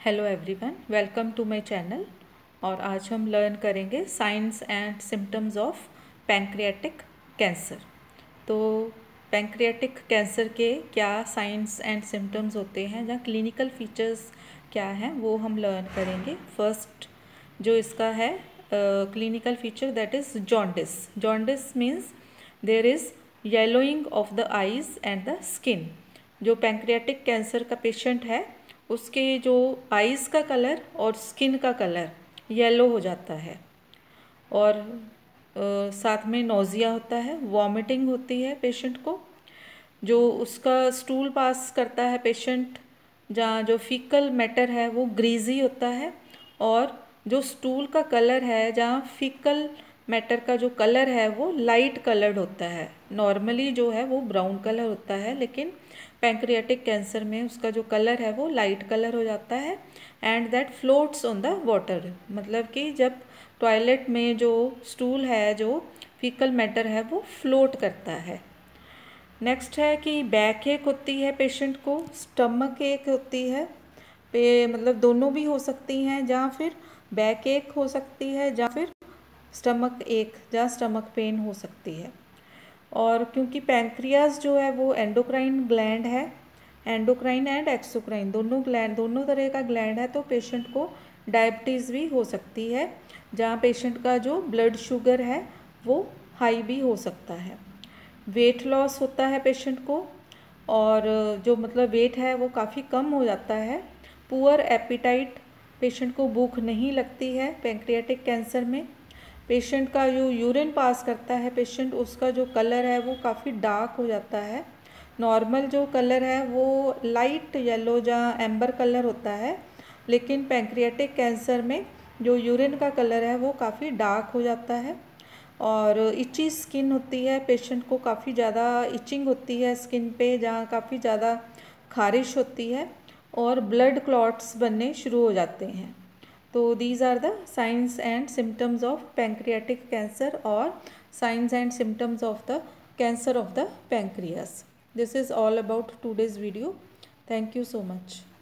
Hello everyone, welcome to my channel. और आज हम लर्न करेंगे signs and symptoms of pancreatic cancer. तो पैंक्रियाटिक कैंसर के क्या साइंस एंड सिम्टम्स होते हैं या क्लिनिकल फीचर्स क्या हैं वो हम लर्न करेंगे। फर्स्ट जो इसका है clinical feature that is jaundice. Jaundice means there is yellowing of the eyes and the skin. जो पैंक्रियाटिक कैंसर का पेशेंट है उसके जो आइज़ का कलर और स्किन का कलर येलो हो जाता है और साथ में नोज़िया होता है, वॉमिटिंग होती है पेशेंट को। जो उसका स्टूल पास करता है पेशेंट, जहाँ जो फीकल मैटर है वो ग्रीजी होता है और जो स्टूल का कलर है, जहाँ फीकल मैटर का जो कलर है वो लाइट कलर्ड होता है। नॉर्मली जो है वो ब्राउन कलर होता है, लेकिन पैंक्रियाटिक कैंसर में उसका जो कलर है वो लाइट कलर हो जाता है and that floats on the water. मतलब कि जब टॉयलेट में जो स्टूल है, जो फीकल मैटर है वो फ्लोट करता है। नेक्स्ट है कि बैक एक होती है पेशेंट को, स्टमक एक होती है मतलब दोनों भी हो सकती हैं, जहाँ फिर बैक एक हो सकती है जहाँ फिर स्टमक एक, जहाँ स्टमक पेन हो सकती है। और क्योंकि पैंक्रियाज जो है वो एंडोक्राइन ग्लैंड है, एंडोक्राइन एंड एक्सोक्राइन दोनों तरह का ग्लैंड है, तो पेशेंट को डायबिटीज़ भी हो सकती है, जहाँ पेशेंट का जो ब्लड शुगर है वो हाई भी हो सकता है। वेट लॉस होता है पेशेंट को, और जो मतलब वेट है वो काफ़ी कम हो जाता है। पुअर एपिटाइट, पेशेंट को भूख नहीं लगती है पैंक्रियाटिक कैंसर में। पेशेंट का जो यूरिन पास करता है पेशेंट, उसका जो कलर है वो काफ़ी डार्क हो जाता है। नॉर्मल जो कलर है वो लाइट येलो जहाँ एम्बर कलर होता है, लेकिन पैंक्रियाटिक कैंसर में जो यूरिन का कलर है वो काफ़ी डार्क हो जाता है। और इची स्किन होती है, पेशेंट को काफ़ी ज़्यादा इचिंग होती है स्किन पे, जहाँ काफ़ी ज़्यादा खारिश होती है और ब्लड क्लॉट्स बनने शुरू हो जाते हैं। तो these are the signs and symptoms of pancreatic cancer और signs and symptoms of the cancer of the pancreas. This is all about today's video. Thank you so much.